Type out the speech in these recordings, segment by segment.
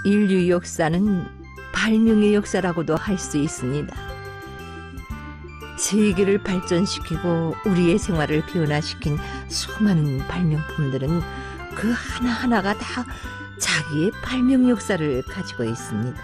인류 역사는 발명의 역사라고도 할 수 있습니다. 세계를 발전시키고 우리의 생활을 변화시킨 수많은 발명품들은 그 하나하나가 다 자기의 발명 역사를 가지고 있습니다.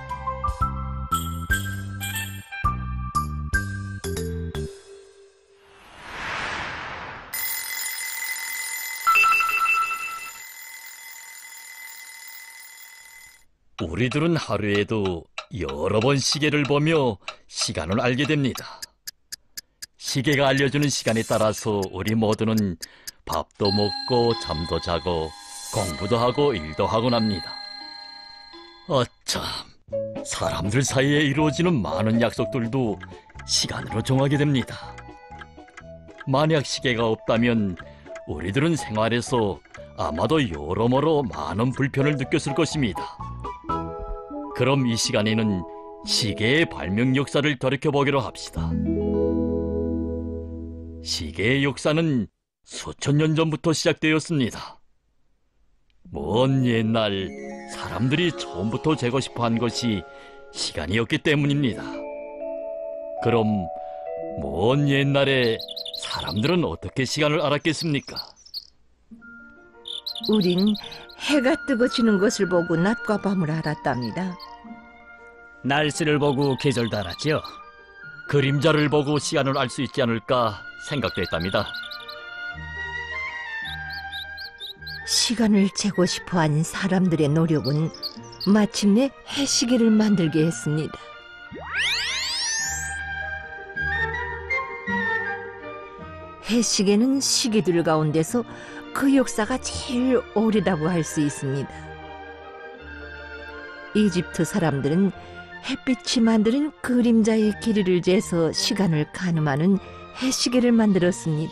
우리들은 하루에도 여러 번 시계를 보며 시간을 알게 됩니다. 시계가 알려주는 시간에 따라서 우리 모두는 밥도 먹고 잠도 자고 공부도 하고 일도 하곤 합니다. 아참, 사람들 사이에 이루어지는 많은 약속들도 시간으로 정하게 됩니다. 만약 시계가 없다면 우리들은 생활에서 아마도 여러모로 많은 불편을 느꼈을 것입니다. 그럼 이 시간에는 시계의 발명 역사를 돌이켜보기로 합시다. 시계의 역사는 수천 년 전부터 시작되었습니다. 먼 옛날 사람들이 처음부터 재고 싶어 한 것이 시간이었기 때문입니다. 그럼 먼 옛날에 사람들은 어떻게 시간을 알았겠습니까? 우린 해가 뜨고 지는 것을 보고 낮과 밤을 알았답니다. 날씨를 보고 계절도 알았지요. 그림자를 보고 시간을 알 수 있지 않을까 생각도 했답니다. 시간을 재고 싶어한 사람들의 노력은 마침내 해시계를 만들게 했습니다. 해시계는 시계들 가운데서 그 역사가 제일 오래다고 할 수 있습니다. 이집트 사람들은 햇빛이 만드는 그림자의 길이를 재서 시간을 가늠하는 해시계를 만들었습니다.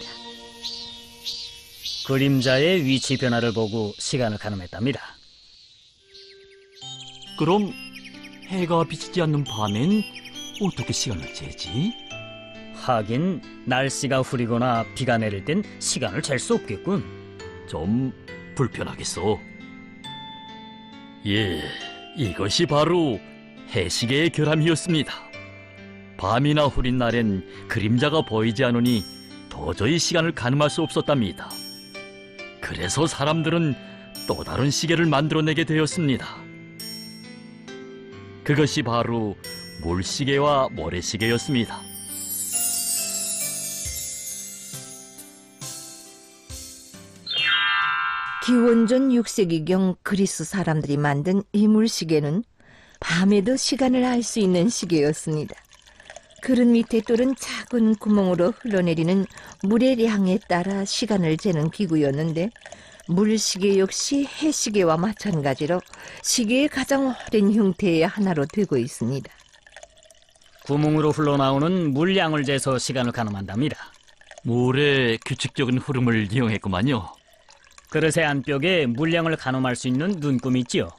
그림자의 위치 변화를 보고 시간을 가늠했답니다. 그럼 해가 비치지 않는 밤엔 어떻게 시간을 재지? 하긴 날씨가 흐리거나 비가 내릴 땐 시간을 잴 수 없겠군. 좀 불편하겠소. 예, 이것이 바로 해시계의 결함이었습니다. 밤이나 흐린 날엔 그림자가 보이지 않으니 도저히 시간을 가늠할 수 없었답니다. 그래서 사람들은 또 다른 시계를 만들어내게 되었습니다. 그것이 바로 물시계와 모래시계였습니다. 기원전 6세기경 그리스 사람들이 만든 이 물시계는 밤에도 시간을 알 수 있는 시계였습니다. 그릇 밑에 뚫은 작은 구멍으로 흘러내리는 물의 양에 따라 시간을 재는 기구였는데, 물시계 역시 해시계와 마찬가지로 시계의 가장 오랜 형태의 하나로 되고 있습니다. 구멍으로 흘러나오는 물량을 재서 시간을 가늠한답니다. 물의 규칙적인 흐름을 이용했구만요. 그릇의 안벽에 물량을 가늠할 수 있는 눈금이 있지요.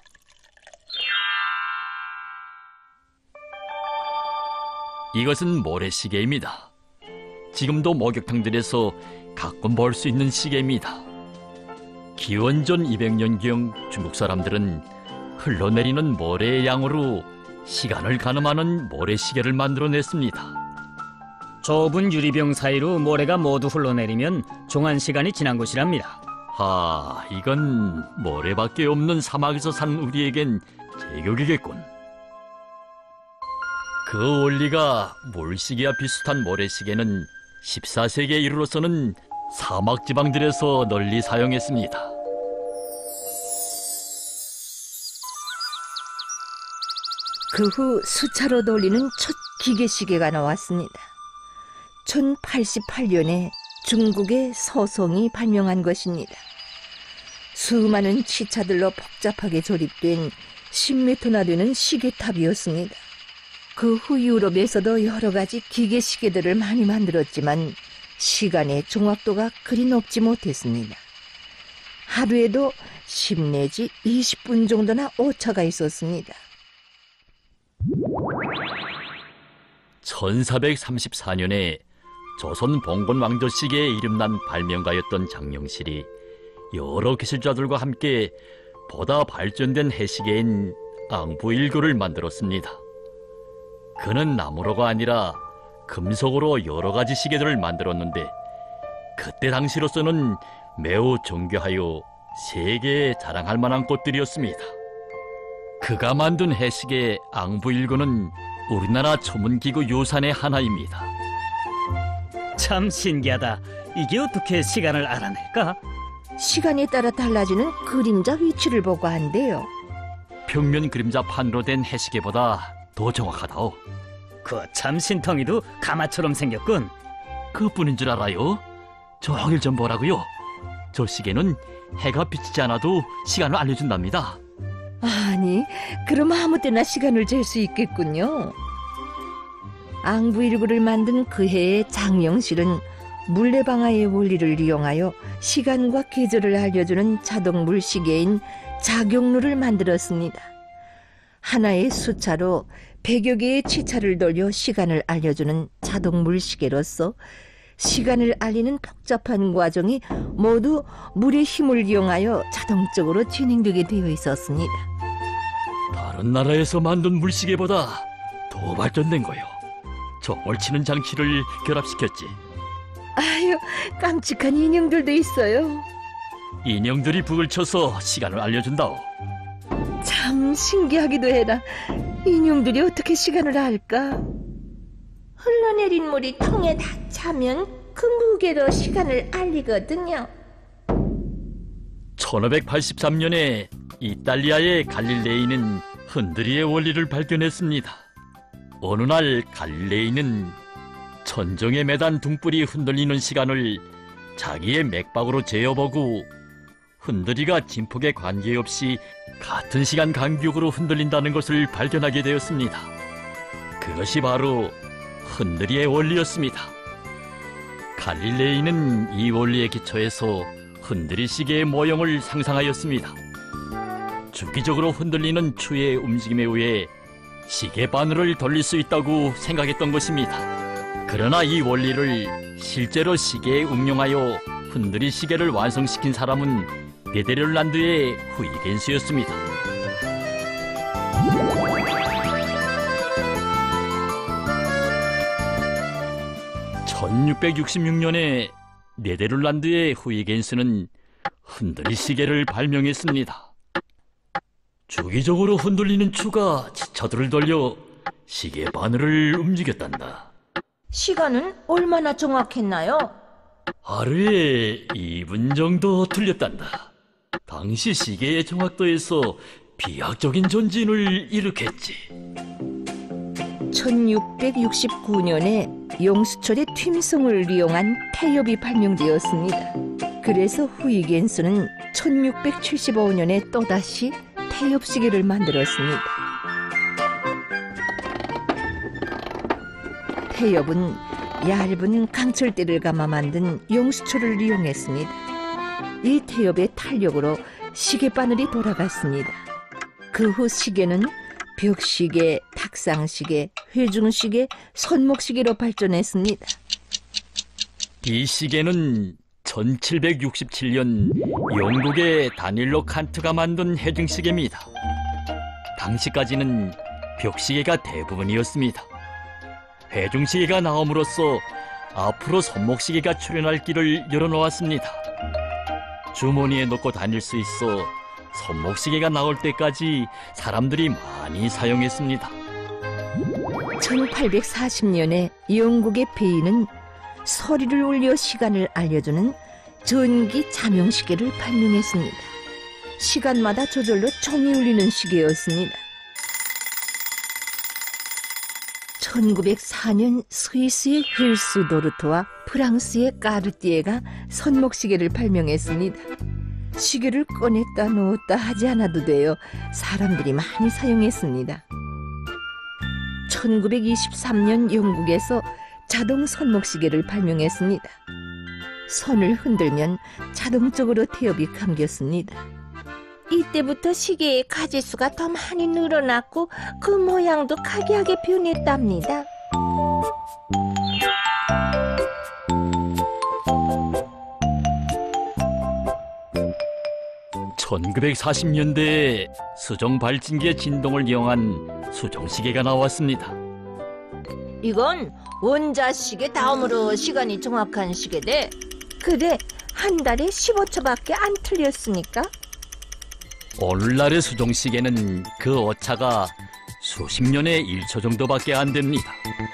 이것은 모래시계입니다. 지금도 목욕탕들에서 가끔 볼 수 있는 시계입니다. 기원전 200년경 중국 사람들은 흘러내리는 모래의 양으로 시간을 가늠하는 모래시계를 만들어냈습니다. 좁은 유리병 사이로 모래가 모두 흘러내리면 종한 시간이 지난 것이랍니다. 이건 모래밖에 없는 사막에서 사는 우리에겐 제격이겠군. 그 원리가 물시계와 비슷한 모래시계는 14세기에 이르러서는 사막 지방들에서 널리 사용했습니다. 그 후 수차로 돌리는 첫 기계시계가 나왔습니다. 1088년에 중국의 서송이 발명한 것입니다. 수많은 치차들로 복잡하게 조립된 10m나 되는 시계탑이었습니다. 그 후 유럽에서도 여러 가지 기계시계들을 많이 만들었지만 시간의 정확도가 그리 높지 못했습니다. 하루에도 10 내지 20분 정도나 오차가 있었습니다. 1434년에 조선 봉건 왕조시계에 이름난 발명가였던 장영실이 여러 기술자들과 함께 보다 발전된 해시계인 앙부일구를 만들었습니다. 그는 나무로가 아니라 금속으로 여러 가지 시계들을 만들었는데 그때 당시로서는 매우 정교하여 세계에 자랑할 만한 것들이었습니다. 그가 만든 해시계 앙부일구는 우리나라 초문기구 유산의 하나입니다. 참 신기하다. 이게 어떻게 시간을 알아낼까? 시간에 따라 달라지는 그림자 위치를 보고 한대요. 평면 그림자판으로 된 해시계보다 더 정확하다오. 그 참 신통이도 가마처럼 생겼군. 그뿐인 줄 알아요? 종일 좀 보라고요. 저 시계는 해가 비치지 않아도 시간을 알려준답니다. 아니, 그럼 아무 때나 시간을 잴 수 있겠군요. 앙부일구를 만든 그 해의 장영실은 물레방아의 원리를 이용하여 시간과 계절을 알려주는 자동 물시계인 작용루를 만들었습니다. 하나의 숫자로 100여 개의 치차를 돌려 시간을 알려주는 자동 물시계로서 시간을 알리는 복잡한 과정이 모두 물의 힘을 이용하여 자동적으로 진행되게 되어 있었습니다. 다른 나라에서 만든 물시계보다 더 발전된 거요. 정월 치는 장치를 결합시켰지. 아유, 깜찍한 인형들도 있어요. 인형들이 북을 쳐서 시간을 알려준다오. 참 신기하기도 해라. 인형들이 어떻게 시간을 알까? 흘러내린 물이 통에 다 차면 그 무게로 시간을 알리거든요. 1583년에 이탈리아의 갈릴레이는 흔들이의 원리를 발견했습니다. 어느 날 갈릴레이는 천정에 매단 둥불이 흔들리는 시간을 자기의 맥박으로 재어보고 흔들이가 진폭에 관계없이 같은 시간 간격으로 흔들린다는 것을 발견하게 되었습니다. 그것이 바로 흔들이의 원리였습니다. 갈릴레이는 이 원리에 기초해서 흔들이 시계의 모형을 상상하였습니다. 주기적으로 흔들리는 추의 움직임에 의해 시계 바늘을 돌릴 수 있다고 생각했던 것입니다. 그러나 이 원리를 실제로 시계에 응용하여 흔들이 시계를 완성시킨 사람은 네덜란드의 후이겐스였습니다. (1666년에) 네덜란드의 후이겐스는 흔들이 시계를 발명했습니다. 주기적으로 흔들리는 추가 지차들을 돌려 시계 바늘을 움직였단다. 시간은 얼마나 정확했나요? 하루에 2분 정도 틀렸단다. 당시 시계의 정확도에서 비약적인 전진을 일으켰지. 1669년에 용수철의 튠성을 이용한 태엽이 발명되었습니다. 그래서 후이겐스는 1675년에 또다시 태엽시계를 만들었습니다. 태엽은 얇은 강철대를 감아 만든 용수철을 이용했습니다. 이 태엽의 탄력으로 시계바늘이 돌아갔습니다. 그 후 시계는 벽시계, 탁상시계, 회중시계, 손목시계로 발전했습니다. 이 시계는 1767년 영국의 다닐로 칸트가 만든 해중시계입니다. 당시까지는 벽시계가 대부분이었습니다. 회중시계가 나옴으로써 앞으로 손목시계가 출현할 길을 열어놓았습니다. 주머니에 넣고 다닐 수 있어 손목시계가 나올 때까지 사람들이 많이 사용했습니다. 1840년에 영국의 베이는 소리를 울려 시간을 알려주는 전기 잠용시계를 발명했습니다. 시간마다 저절로 종이 울리는 시계였습니다. 1904년 스위스의 힐스 도르트와 프랑스의 까르띠에가 손목시계를 발명했습니다. 시계를 꺼냈다 놓았다 하지 않아도 돼요. 사람들이 많이 사용했습니다. 1923년 영국에서 자동 손목시계를 발명했습니다. 손을 흔들면 자동적으로 태엽이 감겼습니다. 이때부터 시계의 가지수가 더 많이 늘어났고 그 모양도 가게하게 변했답니다. 1940년대에 수정 발진기의 진동을 이용한 수정시계가 나왔습니다. 이건 원자시계 다음으로 시간이 정확한 시계대. 그래, 한 달에 15초밖에 안 틀렸으니까. 오늘날의 수정시계는 그 오차가 수십 년에 1초 정도밖에 안 됩니다.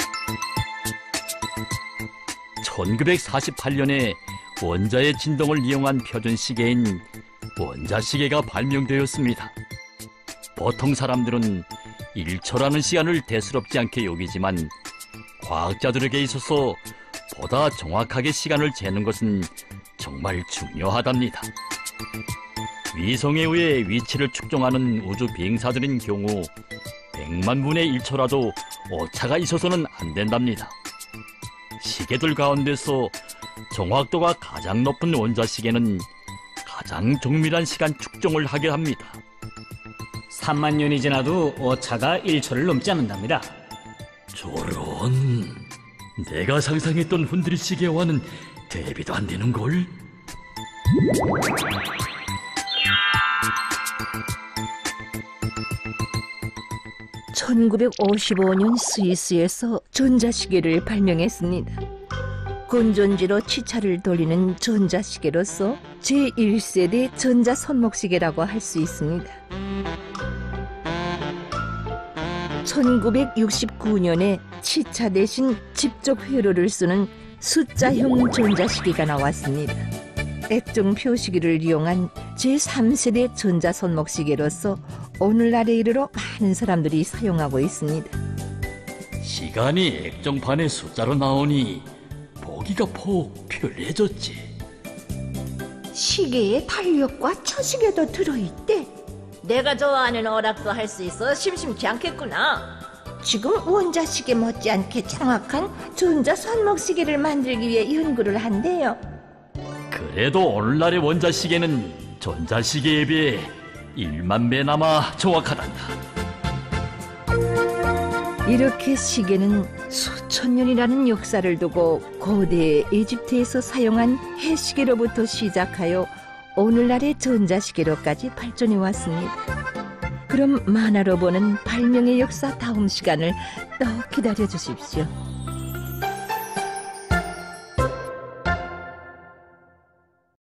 1948년에 원자의 진동을 이용한 표준시계인 원자시계가 발명되었습니다. 보통 사람들은 1초라는 시간을 대수롭지 않게 여기지만 과학자들에게 있어서 보다 정확하게 시간을 재는 것은 정말 중요하답니다. 위성에 의해 위치를 측정하는 우주 비행사들인 경우 100만 분의 1초라도 오차가 있어서는 안 된답니다. 시계들 가운데서 정확도가 가장 높은 원자시계는 가장 정밀한 시간 측정을 하게 합니다. 3만 년이 지나도 오차가 1초를 넘지 않는답니다. 저런, 내가 상상했던 훈드리 시계와는 대비도 안 되는걸? (1955년) 스위스에서 전자시계를 발명했습니다. 건전지로 치차를 돌리는 전자시계로서 제1세대 전자손목시계라고 할 수 있습니다. 1969년에 치차 대신 직접 회로를 쓰는 숫자형 전자시계가 나왔습니다. 액정 표시기를 이용한 제3세대 전자손목시계로서 오늘날에 이르러 많은 사람들이 사용하고 있습니다. 시간이 액정판에 숫자로 나오니 보기가 폭 편리해졌지. 시계에 달력과 처시계도 들어있대. 내가 좋아하는 오락도 할 수 있어 심심치 않겠구나. 지금 원자시계 못지않게 정확한 전자손목시계를 만들기 위해 연구를 한대요. 그래도 오늘날의 원자시계는 전자시계에 비해 1만 배나마 정확하단다. 이렇게 시계는 수천 년이라는 역사를 두고 고대 이집트에서 사용한 해시계로부터 시작하여 오늘날의 전자시계로까지 발전해 왔습니다. 그럼 만화로 보는 발명의 역사 다음 시간을 또 기다려 주십시오.